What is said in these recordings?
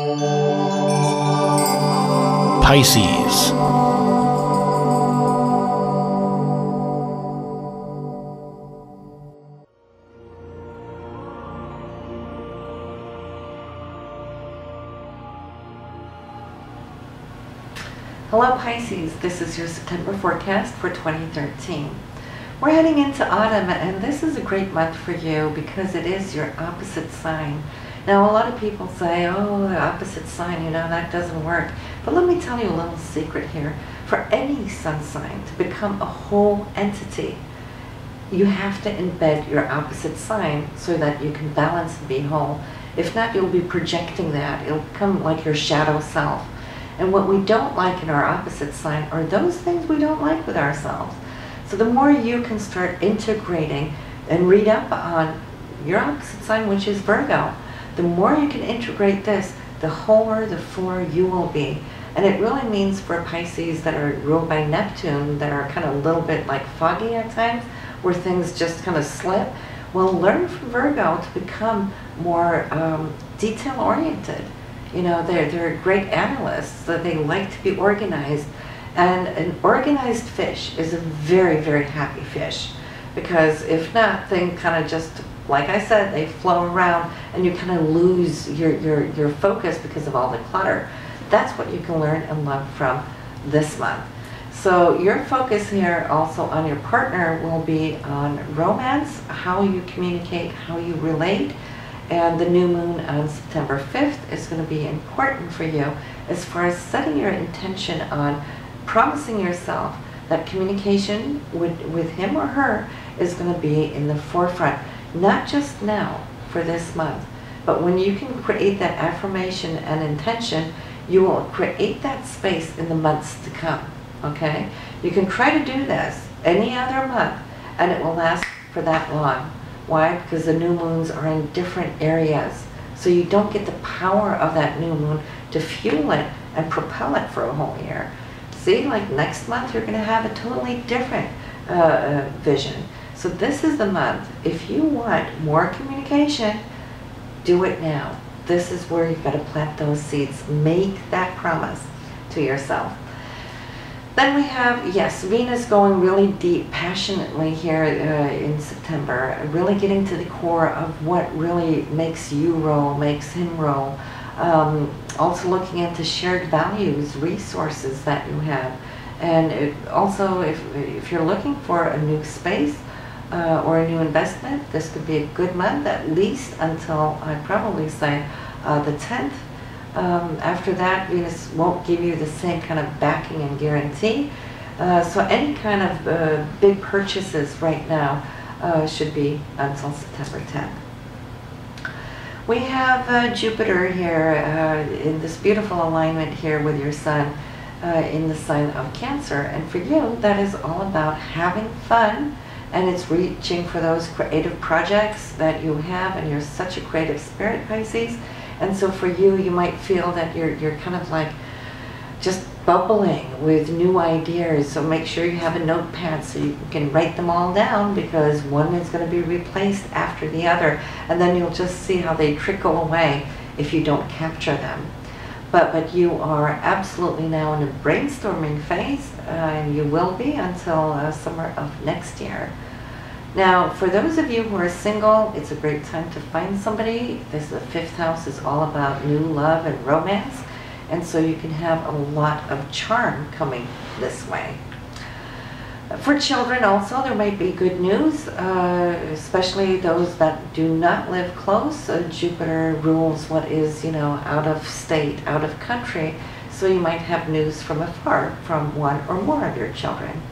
Pisces. Hello Pisces, this is your September forecast for 2013. We're heading into autumn, and this is a great month for you because it is your opposite sign. Now a lot of people say, oh, the opposite sign, you know, that doesn't work. But let me tell you a little secret here. For any sun sign to become a whole entity, you have to embed your opposite sign so that you can balance and be whole. If not, you'll be projecting that. It'll become like your shadow self. And what we don't like in our opposite sign are those things we don't like with ourselves. So the more you can start integrating and read up on your opposite sign, which is Virgo, the more you can integrate this, the wholer, the fuller you will be. And it really means for Pisces that are ruled by Neptune, that are kind of a little bit like foggy at times, where things just kind of slip. Well, learn from Virgo to become more detail-oriented. You know, they're great analysts, so they like to be organized. And an organized fish is a very, very happy fish. Because if not, things kind of just, like I said, they flow around and you kind of lose your focus because of all the clutter. That's what you can learn and love from this month. So your focus here also on your partner will be on romance, how you communicate, how you relate. And the new moon on September 5th is going to be important for you as far as setting your intention on promising yourself that communication with him or her is going to be in the forefront. Not just now for this month, but when you can create that affirmation and intention, you will create that space in the months to come, okay? You can try to do this any other month and it will last for that long. Why? Because the new moons are in different areas. So you don't get the power of that new moon to fuel it and propel it for a whole year. See, like next month you're going to have a totally different vision. So this is the month. If you want more communication, do it now. This is where you've got to plant those seeds. Make that promise to yourself. Then we have, yes, Venus going really deep, passionately here in September, really getting to the core of what really makes you roll, makes him roll. Also looking into shared values, resources that you have. And also, if you're looking for a new space or a new investment, this could be a good month, at least until, I'd probably say, the 10th. After that, Venus won't give you the same kind of backing and guarantee. So any kind of big purchases right now should be until September 10th. We have Jupiter here in this beautiful alignment here with your Sun in the sign of Cancer. And for you, that is all about having fun, and it's reaching for those creative projects that you have, and you're such a creative spirit, Pisces. And so for you, you might feel that you're kind of like just bubbling with new ideas. So make sure you have a notepad so you can write them all down, because one is going to be replaced after the other. And then you'll just see how they trickle away if you don't capture them. But you are absolutely now in a brainstorming phase, and you will be until summer of next year. Now, for those of you who are single, it's a great time to find somebody. The 5th house is all about new love and romance, and so you can have a lot of charm coming this way. For children also, there might be good news, especially those that do not live close. Jupiter rules what is, you know, out of state, out of country, so you might have news from afar from one or more of your children.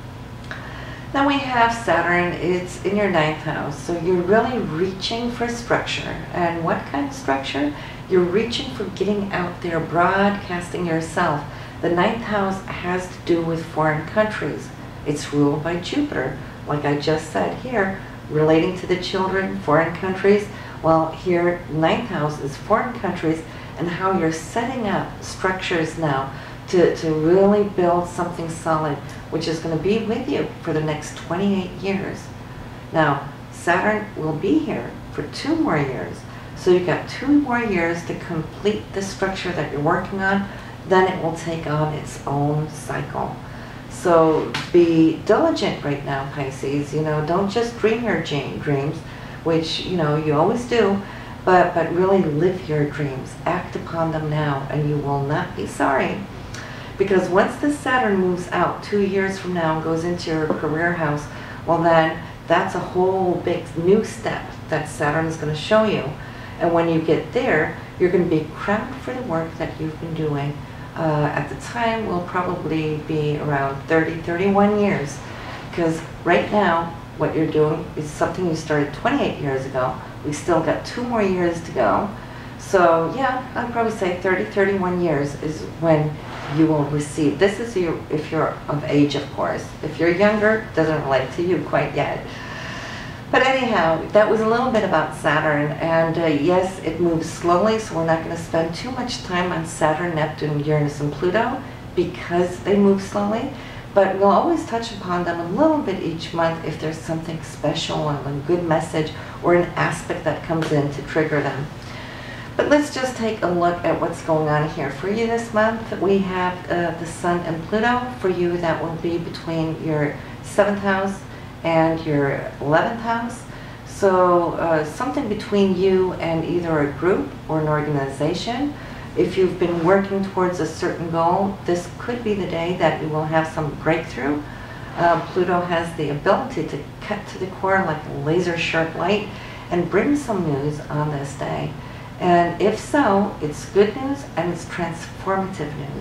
Then we have Saturn. It's in your 9th house, so you're really reaching for structure. And what kind of structure? You're reaching for getting out there, broadcasting yourself. The 9th house has to do with foreign countries. It's ruled by Jupiter, like I just said here, relating to the children, foreign countries. Well, here, 9th house is foreign countries, and how you're setting up structures now to really build something solid, which is going to be with you for the next 28 years. Now, Saturn will be here for 2 more years, So you've got 2 more years to complete the structure that you're working on, then it will take on its own cycle. So be diligent right now, Pisces. You know, don't just dream your dreams, which, you know, you always do, but really live your dreams. Act upon them now, and you will not be sorry. Because once the Saturn moves out 2 years from now and goes into your career house, well then, that's a whole big new step that Saturn is going to show you. And when you get there, you're going to be crowned for the work that you've been doing. At the time, will probably be around 30, 31 years. Because right now, what you're doing is something you started 28 years ago. We still got 2 more years to go. So yeah, I'd probably say 30, 31 years is when you will receive. This is you if you're of age, of course. If you're younger, it doesn't relate to you quite yet. But anyhow, that was a little bit about Saturn, and yes, it moves slowly, so we're not going to spend too much time on Saturn, Neptune, Uranus, and Pluto because they move slowly, but we'll always touch upon them a little bit each month if there's something special and a good message or an aspect that comes in to trigger them. But let's just take a look at what's going on here. For you this month, we have the Sun and Pluto. For you, that will be between your 7th house and your 11th house. So something between you and either a group or an organization. If you've been working towards a certain goal, this could be the day that you will have some breakthrough. Pluto has the ability to cut to the core like a laser sharp light and bring some news on this day. And if so, it's good news and it's transformative news.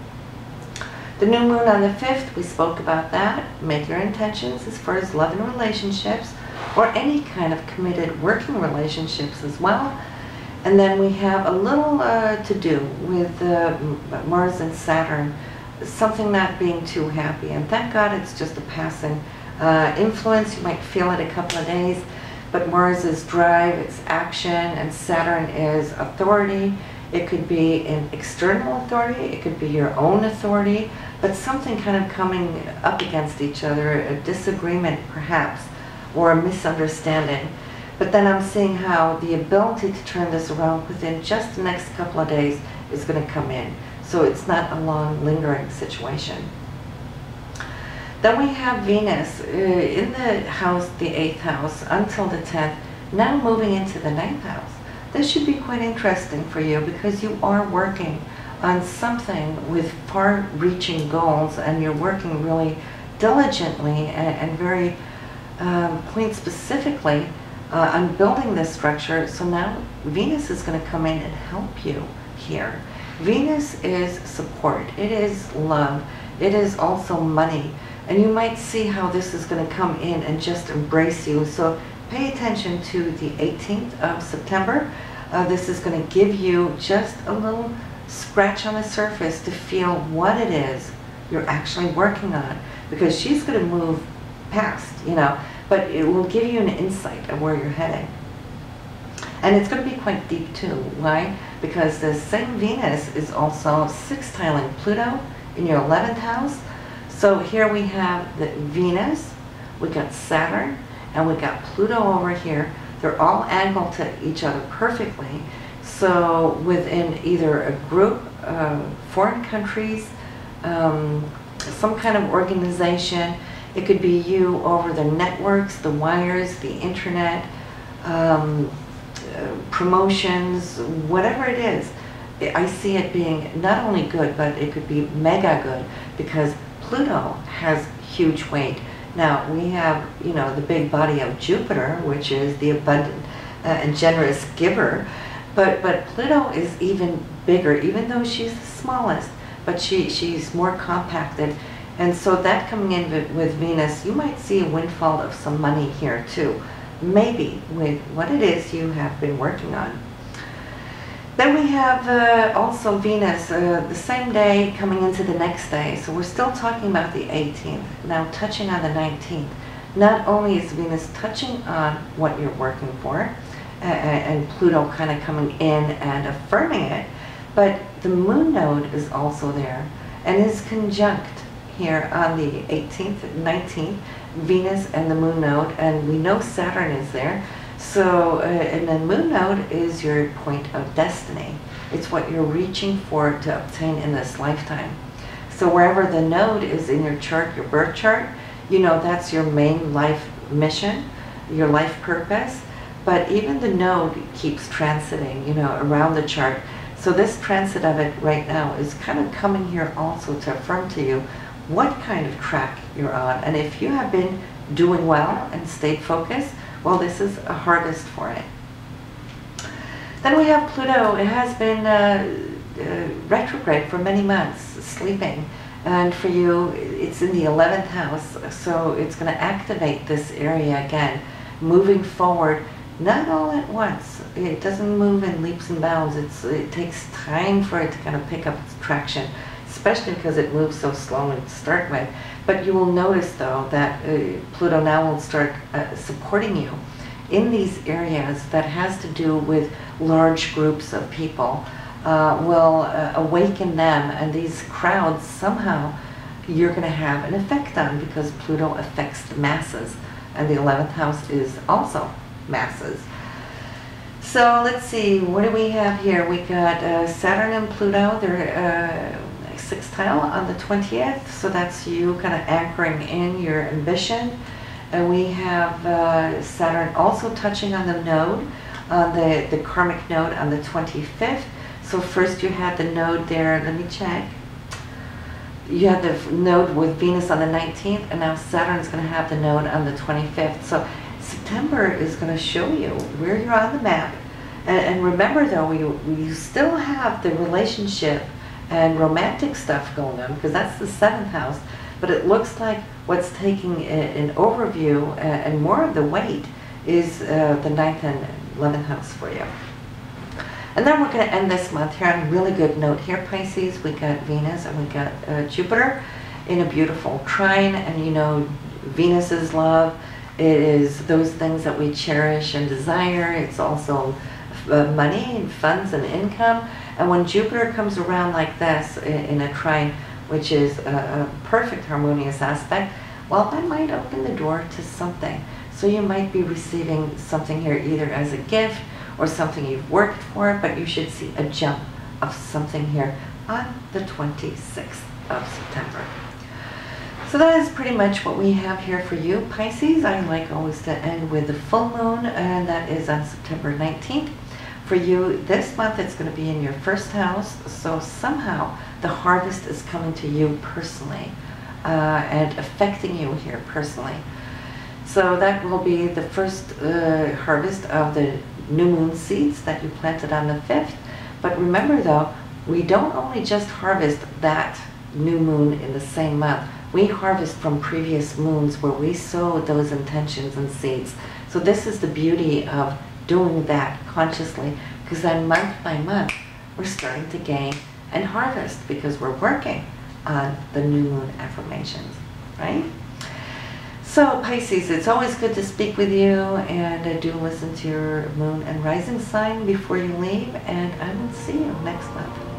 The new moon on the 5th, we spoke about that. Make your intentions as far as love and relationships or any kind of committed working relationships as well. And then we have a little to do with Mars and Saturn, something not being too happy. And thank God it's just a passing influence. You might feel it a couple of days, but Mars is drive, it's action, and Saturn is authority. It could be an external authority, it could be your own authority, but something kind of coming up against each other, a disagreement perhaps, or a misunderstanding. But then I'm seeing how the ability to turn this around within just the next couple of days is going to come in. So it's not a long, lingering situation. Then we have Venus in the house, the 8th house, until the 10th, now moving into the 9th house. This should be quite interesting for you because you are working on something with far-reaching goals, and you're working really diligently and very point-specifically on building this structure. So now Venus is going to come in and help you here. Venus is support. It is love. It is also money. And you might see how this is going to come in and just embrace you. So pay attention to the 18th of September. This is going to give you just a little scratch on the surface to feel what it is you're actually working on. Because she's going to move past, you know, but it will give you an insight of where you're heading. And it's going to be quite deep too. Why? Because the same Venus is also sextiling Pluto in your 11th house. So here we have the Venus, we got Saturn, and we got Pluto over here. They're all angled to each other perfectly. So within either a group, foreign countries, some kind of organization, it could be you over the networks, the wires, the internet, promotions, whatever it is. I see it being not only good, but it could be mega good because Pluto has huge weight. Now we have, you know, the big body of Jupiter, which is the abundant and generous giver, but Pluto is even bigger, even though she's the smallest, but she's more compacted. And so that coming in with Venus, you might see a windfall of some money here too, maybe with what it is you have been working on. Then we have also Venus the same day coming into the next day. So we're still talking about the 18th, now touching on the 19th. Not only is Venus touching on what you're working for, and Pluto kind of coming in and affirming it, but the moon node is also there and is conjunct here on the 18th, 19th, Venus and the moon node, and we know Saturn is there. So, and then moon node is your point of destiny. It's what you're reaching for to obtain in this lifetime. So wherever the node is in your chart, your birth chart, you know that's your main life mission, your life purpose. But even the node keeps transiting, you know, around the chart. So this transit of it right now is kind of coming here also to affirm to you what kind of track you're on. And if you have been doing well and stayed focused, well, this is a harvest for it. Then we have Pluto. It has been retrograde for many months, sleeping. And for you, it's in the 11th house. So it's going to activate this area again, moving forward. Not all at once. It doesn't move in leaps and bounds. It takes time for it to kind of pick up its traction, especially because it moves so slowly to start with. But you will notice, though, that Pluto now will start supporting you in these areas that has to do with large groups of people. Will awaken them, and these crowds somehow you're going to have an effect on, because Pluto affects the masses, and the 11th house is also masses. So let's see, what do we have here? We got Saturn and Pluto. They're sextile on the 20th, so that's you kind of anchoring in your ambition. And we have Saturn also touching on the node, the karmic node on the 25th. So first you had the node there, let me check. You had the node with Venus on the 19th, and now Saturn's going to have the node on the 25th. So September is going to show you where you're on the map. And remember, though, we still have the relationship and romantic stuff going on, because that's the 7th house. But it looks like what's taking an overview and more of the weight is the 9th and 11th house for you. And then we're going to end this month here on a really good note here, Pisces. We got Venus and we got Jupiter in a beautiful trine. And you know, Venus is love. It is those things that we cherish and desire. It's also money and funds and income. And when Jupiter comes around like this in a trine, which is a perfect harmonious aspect, well, that might open the door to something. So you might be receiving something here either as a gift or something you've worked for, but you should see a jump of something here on the 26th of September. So that is pretty much what we have here for you, Pisces. I like always to end with the full moon, and that is on September 19th. For you this month, it's going to be in your first house, so somehow the harvest is coming to you personally and affecting you here personally. So that will be the first harvest of the new moon seeds that you planted on the 5th. But remember, though, we don't only just harvest that new moon in the same month. We harvest from previous moons where we sowed those intentions and seeds. So this is the beauty of doing that consciously, because then month by month we're starting to gain and harvest because we're working on the new moon affirmations, right? So Pisces, it's always good to speak with you, and do listen to your moon and rising sign before you leave, and I will see you next month.